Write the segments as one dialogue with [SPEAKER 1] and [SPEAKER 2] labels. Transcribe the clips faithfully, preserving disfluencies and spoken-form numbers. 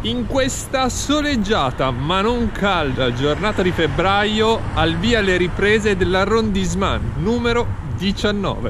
[SPEAKER 1] In questa soleggiata ma non calda giornata di febbraio, al via le riprese dell'arrondissement numero diciannove.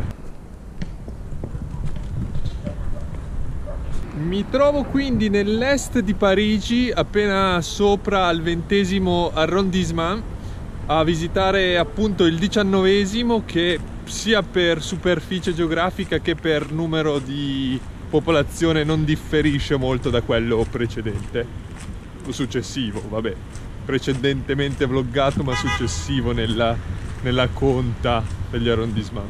[SPEAKER 1] Mi trovo quindi nell'est di Parigi, appena sopra al ventesimo arrondissement, a visitare appunto il diciannovesimo, che sia per superficie geografica che per numero di popolazione non differisce molto da quello precedente o successivo, vabbè, precedentemente vloggato ma successivo nella, nella conta degli arrondissement.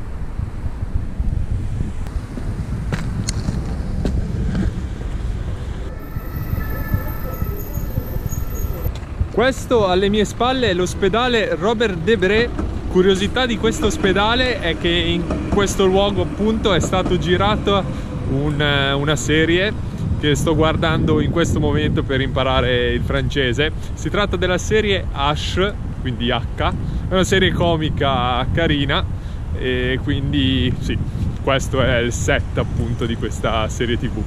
[SPEAKER 1] Questo alle mie spalle è l'ospedale Robert Debré. Curiosità di questo ospedale è che in questo luogo appunto è stato girato una, una serie che sto guardando in questo momento per imparare il francese. Si tratta della serie H, quindi H, è una serie comica carina e quindi sì, questo è il set appunto di questa serie tv.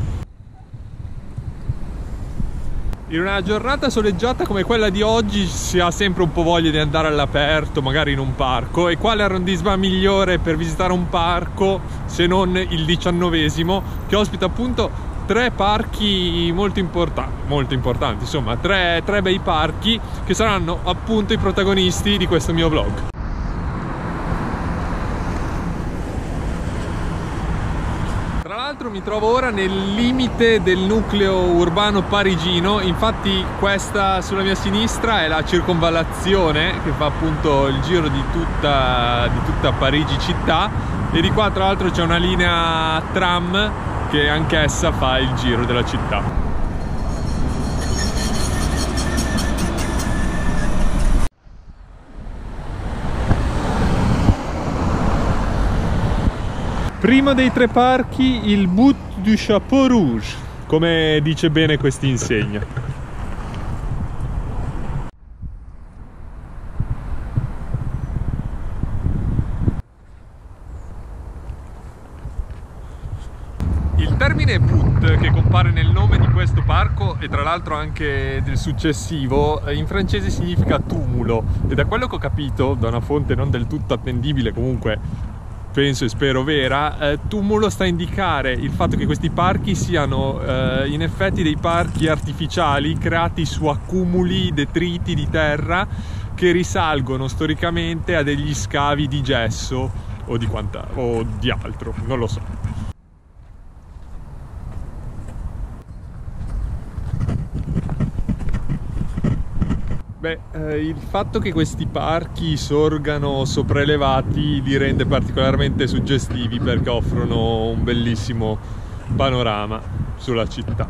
[SPEAKER 1] In una giornata soleggiata come quella di oggi si ha sempre un po' voglia di andare all'aperto, magari in un parco, e quale arrondissement migliore per visitare un parco se non il diciannovesimo, che ospita appunto tre parchi molto importanti, molto importanti, insomma tre, tre bei parchi che saranno appunto i protagonisti di questo mio vlog. Mi trovo ora nel limite del nucleo urbano parigino, infatti questa sulla mia sinistra è la circonvallazione che fa appunto il giro di tutta, di tutta Parigi città, e di qua tra l'altro c'è una linea tram che anch'essa fa il giro della città. Primo dei tre parchi, il Bout du Chapeau Rouge, come dice bene quest'insegna. Il termine Bout, che compare nel nome di questo parco e tra l'altro anche del successivo, in francese significa tumulo, e da quello che ho capito, da una fonte non del tutto attendibile, comunque penso e spero vera, eh, tumulo sta a indicare il fatto che questi parchi siano eh, in effetti dei parchi artificiali creati su accumuli, detriti di terra che risalgono storicamente a degli scavi di gesso o di, quanta, o di altro, non lo so. Beh, eh, il fatto che questi parchi sorgano sopraelevati li rende particolarmente suggestivi perché offrono un bellissimo panorama sulla città.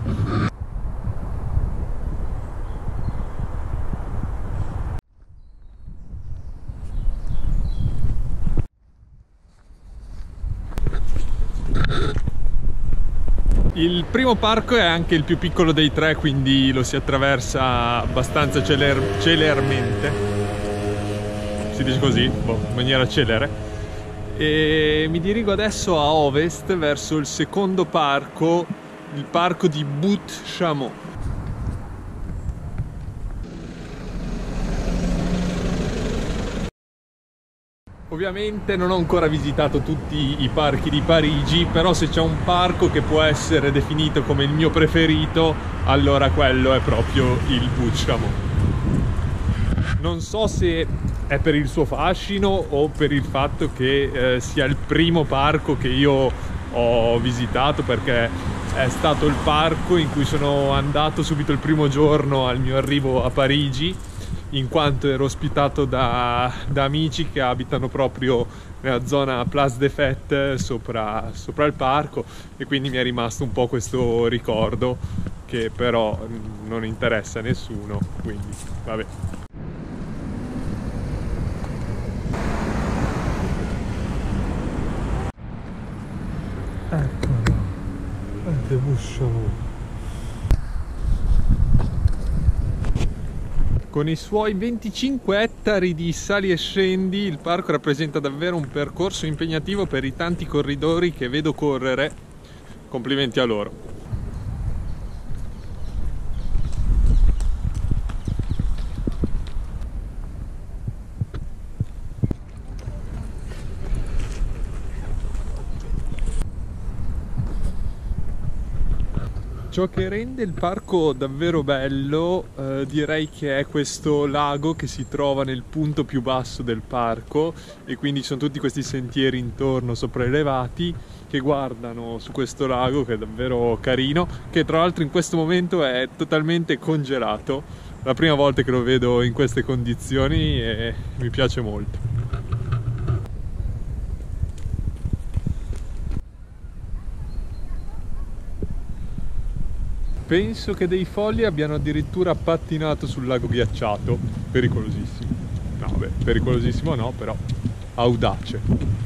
[SPEAKER 1] Il primo parco è anche il più piccolo dei tre, quindi lo si attraversa abbastanza celer celermente, si dice così, boh, in maniera celere. E mi dirigo adesso a ovest verso il secondo parco, il parco di Bout-Chameau. Ovviamente non ho ancora visitato tutti i parchi di Parigi, però se c'è un parco che può essere definito come il mio preferito, allora quello è proprio il Bout-Chameau. Non so se è per il suo fascino o per il fatto che eh, sia il primo parco che io ho visitato, perché è stato il parco in cui sono andato subito il primo giorno al mio arrivo a Parigi, in quanto ero ospitato da, da amici che abitano proprio nella zona Place des Fêtes sopra, sopra il parco, e quindi mi è rimasto un po' questo ricordo che però non interessa a nessuno, quindi vabbè. Eccolo, è de Bout-Chameau. Con i suoi venticinque ettari di sali e scendi, il parco rappresenta davvero un percorso impegnativo per i tanti corridori che vedo correre. Complimenti a loro. Ciò che rende il parco davvero bello eh, direi che è questo lago che si trova nel punto più basso del parco, e quindi ci sono tutti questi sentieri intorno sopraelevati che guardano su questo lago, che è davvero carino, che tra l'altro in questo momento è totalmente congelato. La prima volta che lo vedo in queste condizioni e mi piace molto. Penso che dei folli abbiano addirittura pattinato sul lago ghiacciato. Pericolosissimo. No, beh, pericolosissimo no, però audace.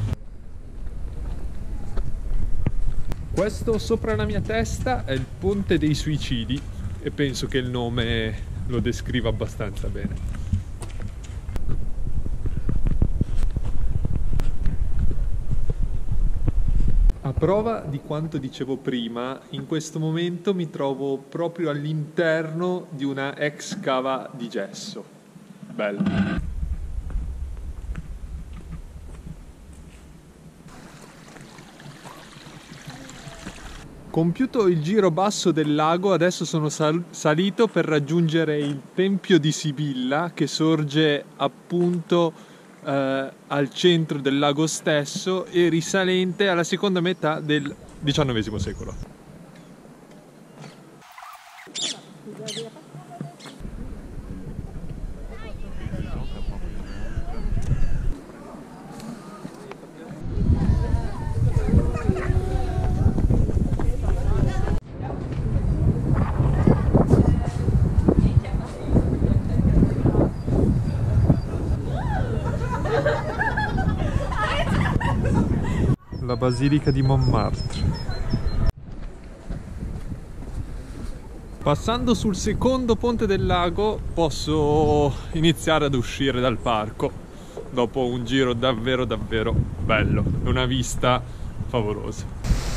[SPEAKER 1] Questo sopra la mia testa è il Ponte dei Suicidi e penso che il nome lo descriva abbastanza bene. A prova di quanto dicevo prima, in questo momento mi trovo proprio all'interno di una ex cava di gesso. Bello. Compiuto il giro basso del lago, adesso sono sal- salito per raggiungere il Tempio di Sibilla, che sorge appunto Uh, al centro del lago stesso e risalente alla seconda metà del diciannovesimo secolo. La Basilica di Montmartre. Passando sul secondo ponte del lago posso iniziare ad uscire dal parco dopo un giro davvero davvero bello, una vista favolosa.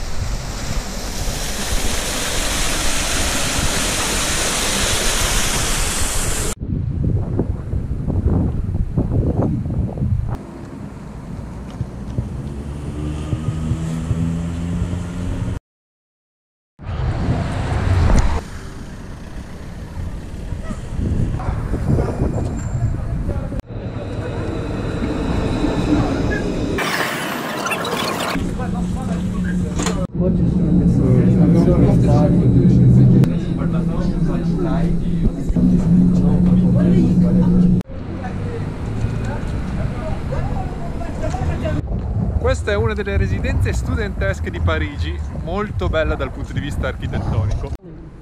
[SPEAKER 1] Questa è una delle residenze studentesche di Parigi, molto bella dal punto di vista architettonico.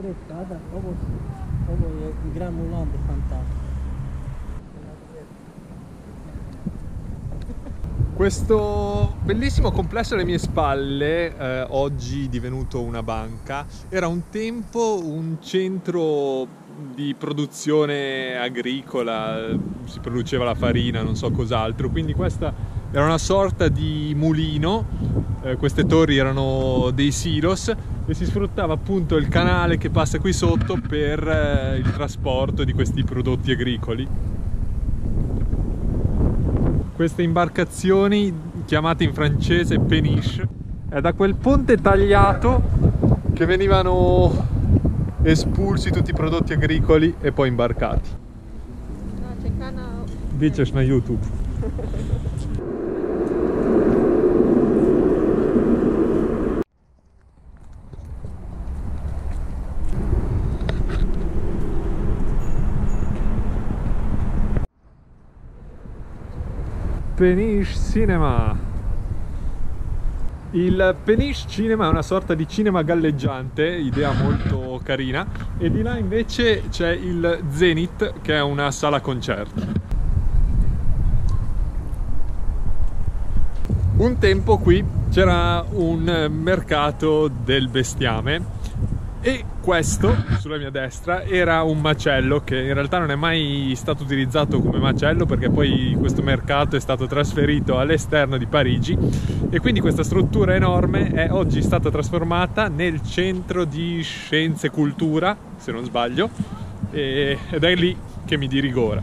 [SPEAKER 1] Questo bellissimo complesso alle mie spalle, eh, oggi divenuto una banca, era un tempo un centro di produzione agricola, si produceva la farina, non so cos'altro, quindi questa era una sorta di mulino, eh, queste torri erano dei silos e si sfruttava appunto il canale che passa qui sotto per eh, il trasporto di questi prodotti agricoli. Queste imbarcazioni, chiamate in francese péniche, è da quel ponte tagliato che venivano espulsi tutti i prodotti agricoli e poi imbarcati.
[SPEAKER 2] No, c'è canale.
[SPEAKER 1] Dices na YouTube. Péniche Cinema. Il Péniche Cinema è una sorta di cinema galleggiante, idea molto carina, e di là invece c'è il Zenith, che è una sala concerti. Un tempo qui c'era un mercato del bestiame e questo, sulla mia destra, era un macello che in realtà non è mai stato utilizzato come macello, perché poi questo mercato è stato trasferito all'esterno di Parigi e quindi questa struttura enorme è oggi stata trasformata nel centro di scienze e cultura, se non sbaglio, e, ed è lì che mi dirigo ora.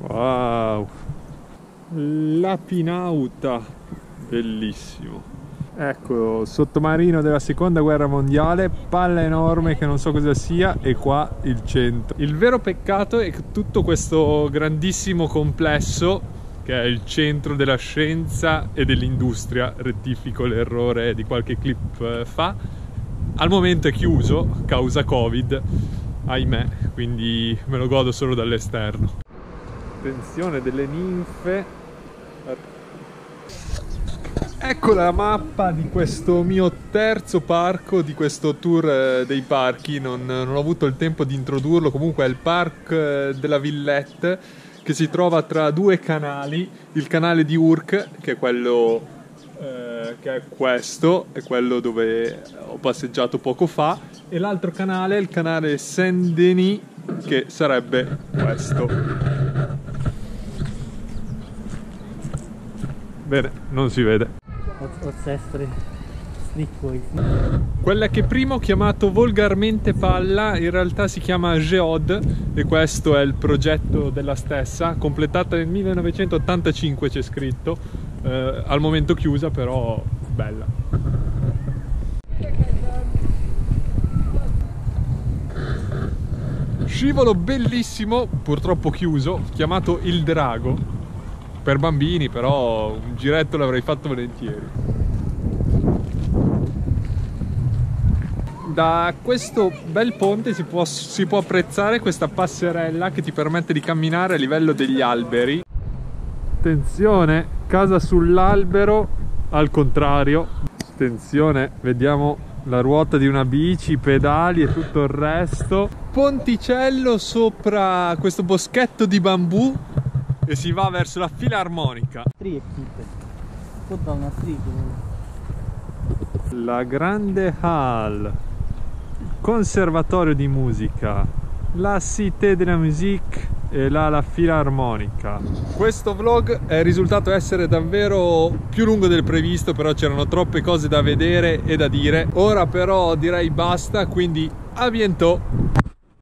[SPEAKER 1] Wow, la Pinauta, bellissimo. Ecco, sottomarino della seconda guerra mondiale, palla enorme che non so cosa sia, e qua il centro. Il vero peccato è che tutto questo grandissimo complesso, che è il centro della scienza e dell'industria, rettifico l'errore di qualche clip fa, al momento è chiuso, causa Covid, ahimè, quindi me lo godo solo dall'esterno. Attenzione delle ninfe. Ecco la mappa di questo mio terzo parco, di questo tour eh, dei parchi. Non, non ho avuto il tempo di introdurlo. Comunque è il park eh, della Villette, che si trova tra due canali. Il canale di Urk, che è quello eh, che è questo, è quello dove ho passeggiato poco fa, e l'altro canale è il canale Saint-Denis, che sarebbe questo. Bene, non si vede. Quella che prima ho chiamato volgarmente palla in realtà si chiama Geode, e questo è il progetto della stessa, completata nel millenovecentottantacinque, c'è scritto, eh, al momento chiusa, però bella. Scivolo bellissimo, purtroppo chiuso, chiamato Il Drago. Per bambini, però un giretto l'avrei fatto volentieri. Da questo bel ponte si può, si può apprezzare questa passerella che ti permette di camminare a livello degli alberi. Attenzione, casa sull'albero al contrario. Attenzione, vediamo la ruota di una bici, i pedali e tutto il resto. Ponticello sopra questo boschetto di bambù e si va verso la filarmonica. La grande hall, conservatorio di musica, la Cité de la Musique e là la filarmonica. Questo vlog è risultato essere davvero più lungo del previsto, però c'erano troppe cose da vedere e da dire. Ora però direi basta, quindi a bientôt!